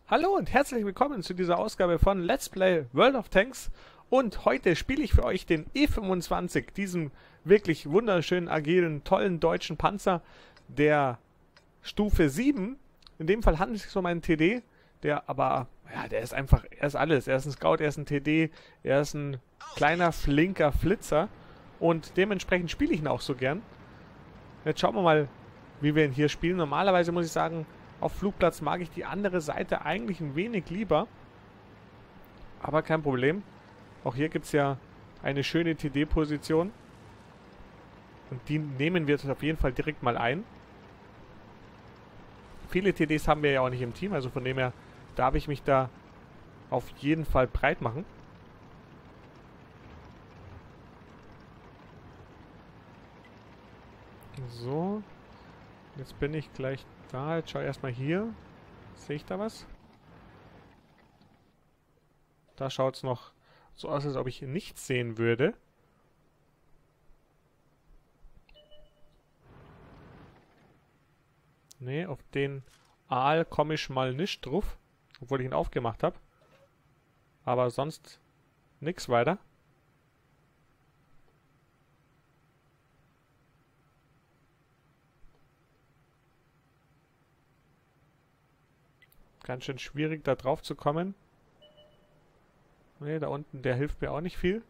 Hallo und herzlich willkommen zu dieser Ausgabe von Let's Play World of Tanks. Und heute spiele ich für euch den E25, diesen wirklich wunderschönen, agilen, tollen deutschen Panzer der Stufe 7. In dem Fall handelt es sich um einen TD, der aber, ja, der ist einfach, er ist alles. Er ist ein Scout, er ist ein TD, er ist ein kleiner, flinker Flitzer. Und dementsprechend spiele ich ihn auch so gern. Jetzt schauen wir mal, wie wir ihn hier spielen. Normalerweise muss ich sagen, auf Flugplatz mag ich die andere Seite eigentlich ein wenig lieber. Aber kein Problem. Auch hier gibt es ja eine schöne TD-Position. Und die nehmen wir jetzt auf jeden Fall direkt mal ein. Viele TDs haben wir ja auch nicht im Team. Also von dem her darf ich mich da auf jeden Fall breit machen. So. Jetzt bin ich gleich da. Jetzt schau erstmal hier. Sehe ich da was? Da schaut es noch so aus, als ob ich nichts sehen würde. Ne, auf den Aal komme ich mal nicht drauf. Obwohl ich ihn aufgemacht habe. Aber sonst nichts weiter. Ganz schön schwierig, da drauf zu kommen. Ne, da unten, der hilft mir auch nicht viel.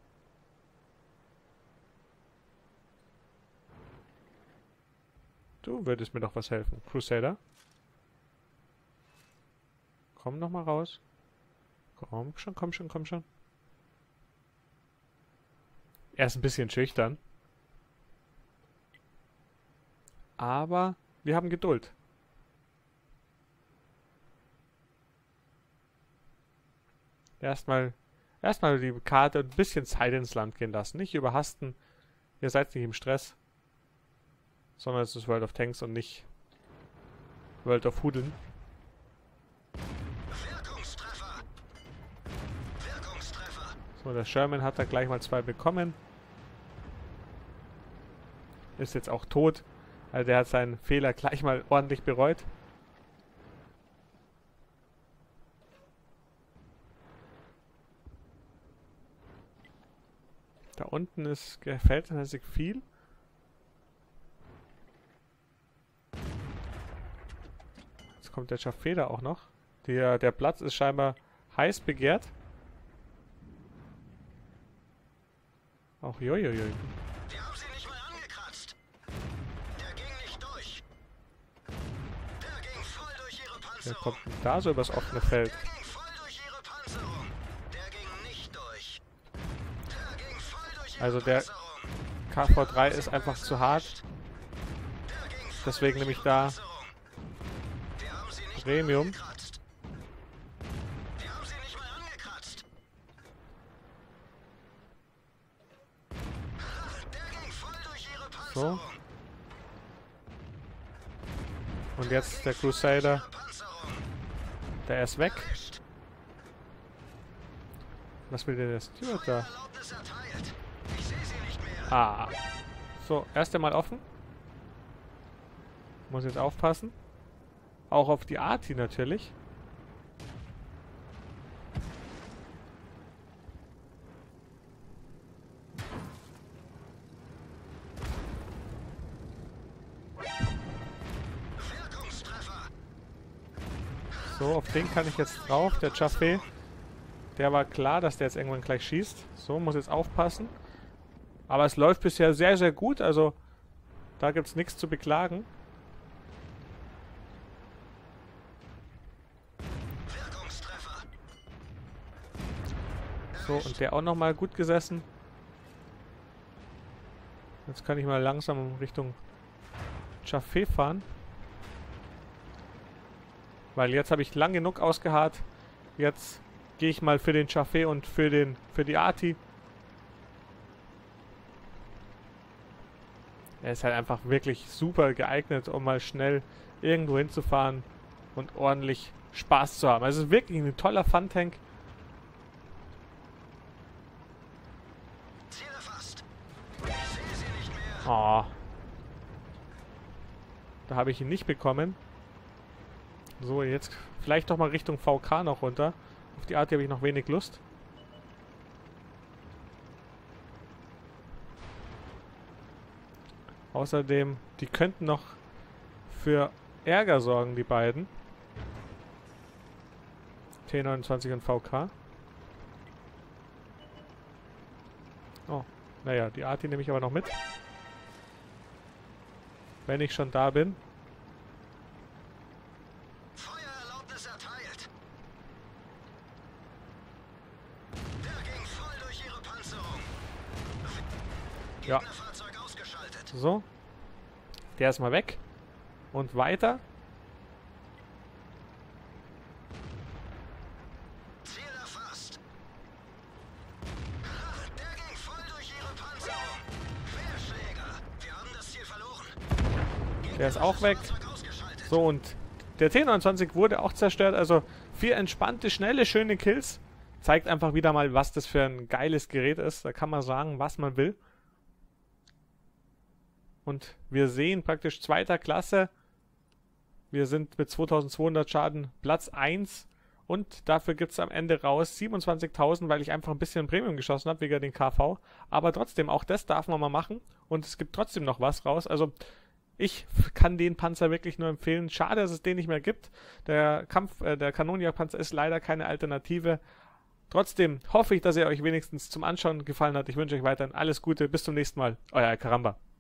Du würdest mir doch was helfen, Crusader. Komm noch mal raus. Komm schon, komm schon, komm schon. Er ist ein bisschen schüchtern. Aber wir haben Geduld. Erstmal die Karte ein bisschen Zeit ins Land gehen lassen. Nicht überhasten. Ihr seid nicht im Stress. Sondern es ist World of Tanks und nicht World of Hudeln. So, der Sherman hat da gleich mal 2 bekommen. Ist jetzt auch tot. Also der hat seinen Fehler gleich mal ordentlich bereut. Da unten ist verhältnismäßig viel. Jetzt kommt der Schafeder auch noch. Der Platz ist scheinbar heiß begehrt. Auch jojojo. Wir haben sie nicht mal angekratzt. Der ging nicht durch. Der ging voll durch ihre Panzerung. Der kommt da so übers offene Feld. Der ging voll durch ihre Panzerung. Der ging nicht durch. Der ging voll durch ihre Also der Panzerung. KV3 ist einfach zu hart. Der ging voll Deswegen durch nehme ich ihre da Panzerung. Wir haben sie nicht Premium. mal angekratzt. Wir haben sie nicht mal angekratzt. Der ging voll durch ihre Panzerung. So. Und jetzt der Crusader. Der ist weg. Was will denn der Steward da? Erlaubnis erteilt. Ich sehe sie nicht mehr. Ah. So, erst einmal offen. Muss jetzt aufpassen. Auch auf die Arti natürlich. Wirkungstreffer. So, auf den kann ich jetzt drauf. Der Chaffee. Der war klar, dass der jetzt irgendwann gleich schießt. So, muss jetzt aufpassen. Aber es läuft bisher sehr, sehr gut. Also, da gibt es nichts zu beklagen. Wirkungstreffer. So, und der auch nochmal gut gesessen. Jetzt kann ich mal langsam Richtung Chaffee fahren. Weil jetzt habe ich lang genug ausgeharrt. Jetzt gehe ich mal für den Chaffee und für die Arti. Er ist halt einfach wirklich super geeignet, um mal schnell irgendwo hinzufahren und ordentlich Spaß zu haben. Also es ist wirklich ein toller Fun-Tank. Ziel erfasst. Ich sehe sie nicht mehr. Oh. Da habe ich ihn nicht bekommen. So, jetzt vielleicht doch mal Richtung VK noch runter. Auf die Art habe ich noch wenig Lust. Außerdem, die könnten noch für Ärger sorgen, die beiden. T29 und VK. Oh, naja, die Arti nehme ich aber noch mit. Wenn ich schon da bin. Feuererlaubnis erteilt. Der ging voll durch ihre Panzerung. Ja. Gegnerfahrzeug ausgeschaltet. So. Der ist mal weg. Und weiter. Ziel erfasst. Der ging voll durch ihre Panzerung. Querschläger. Wir haben das Ziel verloren. Der ist auch weg. Fahrzeug ausgeschaltet. So, und der T29 wurde auch zerstört. Also 4 entspannte, schnelle, schöne Kills. Zeigt einfach wieder mal, was das für ein geiles Gerät ist. Da kann man sagen, was man will. Und wir sehen praktisch zweiter Klasse. Wir sind mit 2200 Schaden Platz 1. Und dafür gibt es am Ende raus 27.000, weil ich einfach ein bisschen Premium geschossen habe, wegen den KV. Aber trotzdem, auch das darf man mal machen. Und es gibt trotzdem noch was raus. Also ich kann den Panzer wirklich nur empfehlen. Schade, dass es den nicht mehr gibt. Der Kanonjagdpanzer ist leider keine Alternative. Trotzdem hoffe ich, dass er euch wenigstens zum Anschauen gefallen hat. Ich wünsche euch weiterhin alles Gute. Bis zum nächsten Mal. Euer Karamba.